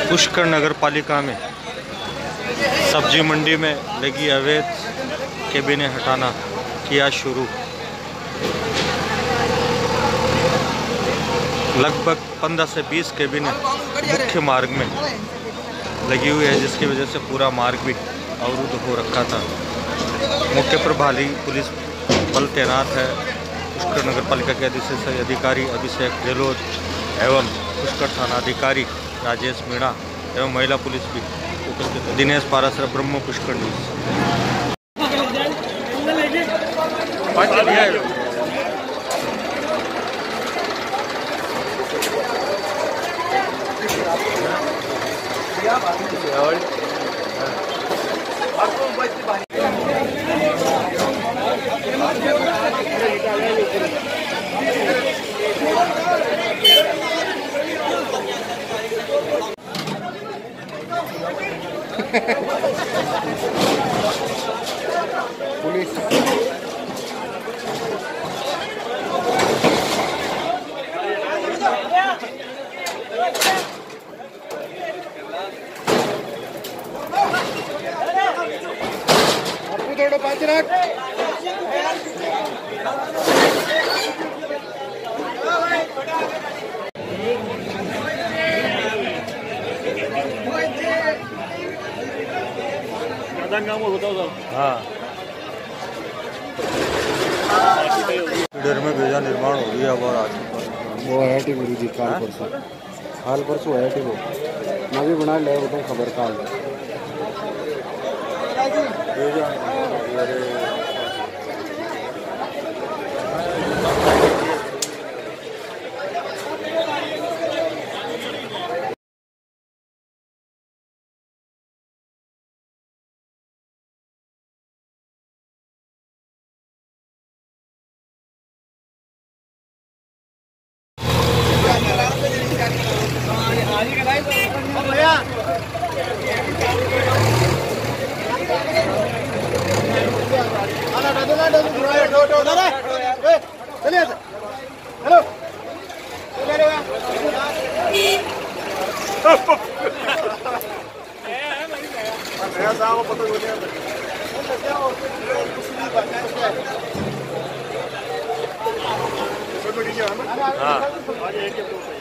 पुष्कर नगर पालिका में सब्जी मंडी में लगी अवैध केबिनें हटाना किया शुरू। लगभग 15 से 20 केबिनें मुख्य मार्ग में लगी हुई है, जिसकी वजह से पूरा मार्ग भी अवरुद्ध हो रखा था। मौके पर भारी पुलिस बल तैनात है। पुष्कर नगर पालिका के अधिकारी अभिषेक गहलोत एवं पुष्कर थाना अधिकारी राजेश मीणा एवं महिला पुलिस भी उपस्थित है। दिनेश पारासर, ब्रह्म पुष्कर न्यूज़। पुलिस थोड़ा 5 लाख हाँ इधर में भेजा निर्माण हो गया और आज वो है टी गुरु जी काल परसों है टी वो मैं भी बना ले वो तो खबर काल हाँ